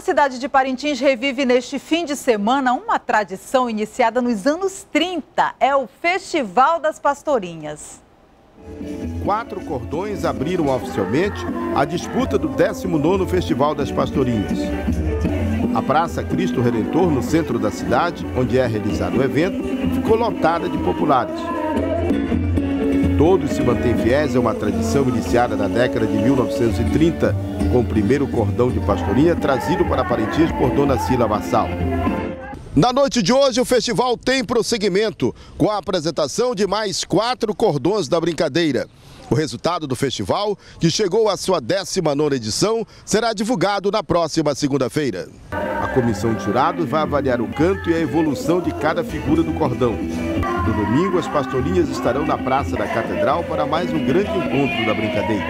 A cidade de Parintins revive neste fim de semana uma tradição iniciada nos anos 30. É o Festival das Pastorinhas. 4 cordões abriram oficialmente a disputa do 19º Festival das Pastorinhas. A Praça Cristo Redentor, no centro da cidade, onde é realizado o evento, ficou lotada de populares. Todos se mantêm fiéis a uma tradição iniciada na década de 1930, com o primeiro cordão de pastorinha trazido para Parintins por Dona Cila Vassal. Na noite de hoje, o festival tem prosseguimento, com a apresentação de mais 4 cordões da brincadeira. O resultado do festival, que chegou à sua 19ª edição, será divulgado na próxima segunda-feira. A comissão de jurados vai avaliar o canto e a evolução de cada figura do cordão. No domingo, as pastorinhas estarão na Praça da Catedral para mais um grande encontro da brincadeira.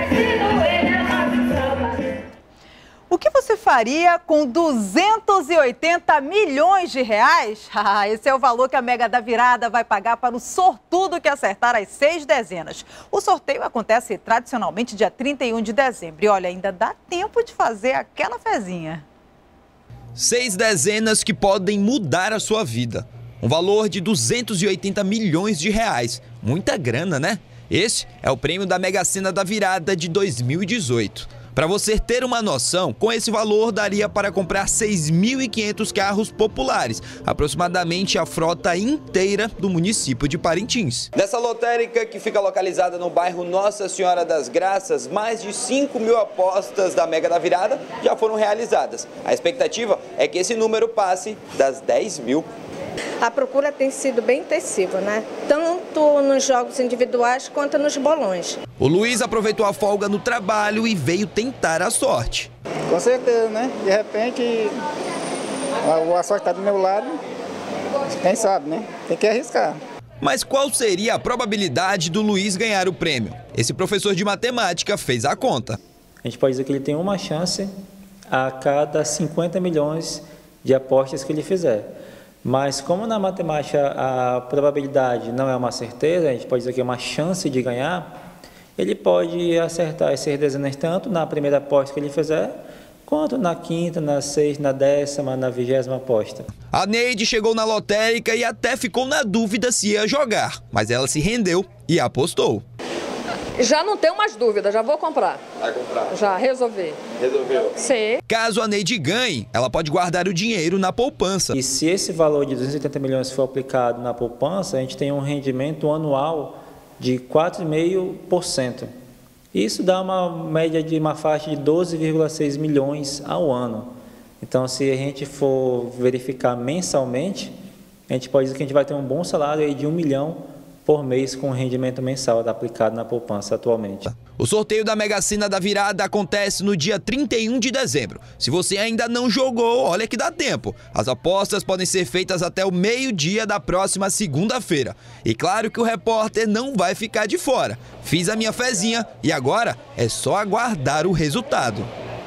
O que você faria com 280 milhões de reais? Esse é o valor que a Mega da Virada vai pagar para o sortudo que acertar as 6 dezenas. O sorteio acontece tradicionalmente dia 31 de dezembro. E olha, ainda dá tempo de fazer aquela fezinha. 6 dezenas que podem mudar a sua vida. Um valor de 280 milhões de reais. Muita grana, né? Esse é o prêmio da Mega Sena da Virada de 2018. Para você ter uma noção, com esse valor daria para comprar 6.500 carros populares, aproximadamente a frota inteira do município de Parintins. Nessa lotérica, que fica localizada no bairro Nossa Senhora das Graças, mais de 5.000 apostas da Mega da Virada já foram realizadas. A expectativa é que esse número passe das 10.000. A procura tem sido bem intensiva, né? Tanto nos jogos individuais quanto nos bolões. O Luiz aproveitou a folga no trabalho e veio tentar a sorte. Com certeza, né? De repente, a sorte está do meu lado, quem sabe, né? Tem que arriscar. Mas qual seria a probabilidade do Luiz ganhar o prêmio? Esse professor de matemática fez a conta. A gente pode dizer que ele tem uma chance a cada 50 milhões de apostas que ele fizer. Mas como na matemática a probabilidade não é uma certeza, a gente pode dizer que é uma chance de ganhar, ele pode acertar as 6 dezenas tanto na primeira aposta que ele fizer, quanto na 5ª, na 6ª, na 10ª, na 20ª aposta. A Neide chegou na lotérica e até ficou na dúvida se ia jogar, mas ela se rendeu e apostou. Já não tenho mais dúvida, já vou comprar. Vai comprar? Já, resolvi. Resolveu? Sim. Caso a Neide ganhe, ela pode guardar o dinheiro na poupança. E se esse valor de 280 milhões for aplicado na poupança, a gente tem um rendimento anual de 4,5%. Isso dá uma média de uma faixa de 12,6 milhões ao ano. Então, se a gente for verificar mensalmente, a gente pode dizer que a gente vai ter um bom salário aí de 1 milhão por mês com o rendimento mensal aplicado na poupança atualmente. O sorteio da Mega Sena da Virada acontece no dia 31 de dezembro. Se você ainda não jogou, olha que dá tempo. As apostas podem ser feitas até o meio-dia da próxima segunda-feira. E claro que o repórter não vai ficar de fora. Fiz a minha fezinha e agora é só aguardar o resultado.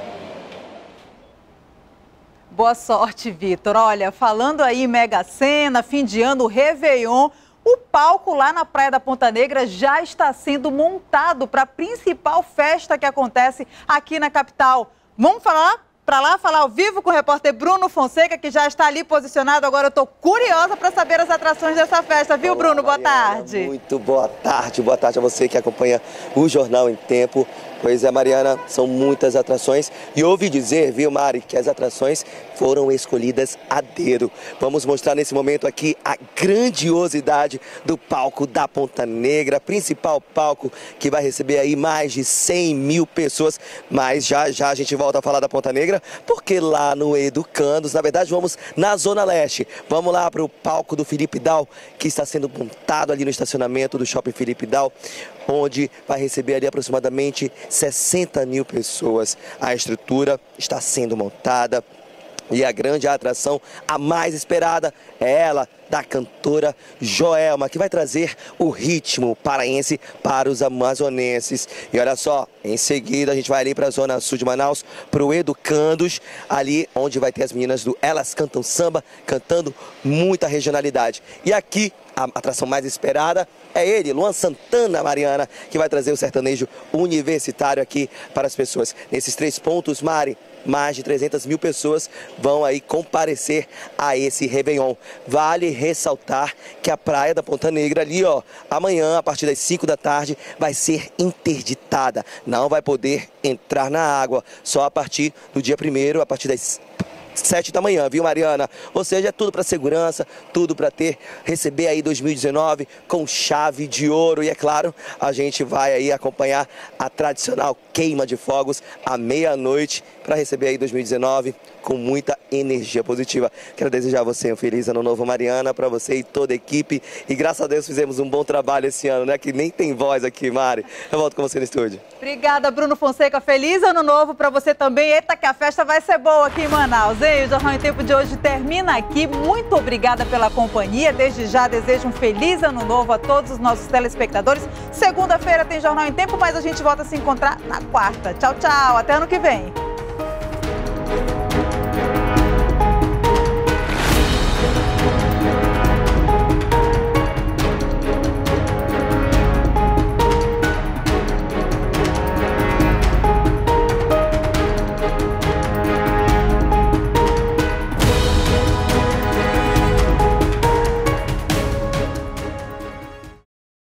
Boa sorte, Vitor. Olha, falando aí em Mega Sena, fim de ano, Réveillon, o palco lá na Praia da Ponta Negra já está sendo montado para a principal festa que acontece aqui na capital. Vamos falar ao vivo com o repórter Bruno Fonseca, que já está ali posicionado. Agora eu estou curiosa para saber as atrações dessa festa, viu, Bruno? Boa tarde. Muito boa tarde a você que acompanha o Jornal em Tempo. Pois é, Mariana, são muitas atrações e ouvi dizer, viu, Mari, que as atrações foram escolhidas a dedo. Vamos mostrar nesse momento aqui a grandiosidade do palco da Ponta Negra, principal palco que vai receber aí mais de 100.000 pessoas. Mas já a gente volta a falar da Ponta Negra, porque lá no Educandos, na verdade vamos na Zona Leste. Vamos lá para o palco do Felipe Dal, que está sendo montado ali no estacionamento do Shopping Felipe Dal, onde vai receber ali aproximadamente 60.000 pessoas. A estrutura está sendo montada e a grande atração, a mais esperada, é ela, da cantora Joelma, que vai trazer o ritmo paraense para os amazonenses. E olha só, em seguida a gente vai ali para a Zona Sul de Manaus, para o Educandos, ali onde vai ter as meninas do Elas Cantam Samba, cantando muita regionalidade. E aqui, a atração mais esperada é ele, Luan Santana, Mariana, que vai trazer o sertanejo universitário aqui para as pessoas. Nesses 3 pontos, Mari, mais de 300 mil pessoas vão aí comparecer a esse Réveillon. Vale ressaltar que a praia da Ponta Negra ali, ó, amanhã, a partir das 5 da tarde, vai ser interditada. Não vai poder entrar na água, só a partir do dia 1º, a partir das 7 da manhã, viu, Mariana? Ou seja, é tudo para segurança, tudo para receber aí 2019 com chave de ouro. E é claro, a gente vai aí acompanhar a tradicional queima de fogos à meia-noite para receber aí 2019 com muita energia positiva. Quero desejar a você um feliz ano novo, Mariana, para você e toda a equipe. E graças a Deus fizemos um bom trabalho esse ano, né? Que nem tem voz aqui, Mari. Eu volto com você no estúdio. Obrigada, Bruno Fonseca. Feliz ano novo para você também. Eita, que a festa vai ser boa aqui em Manaus, hein? O Jornal em Tempo de hoje termina aqui. Muito obrigada pela companhia. Desde já desejo um feliz ano novo a todos os nossos telespectadores. Segunda-feira tem Jornal em Tempo, mas a gente volta a se encontrar na quarta. Tchau, tchau. Até ano que vem.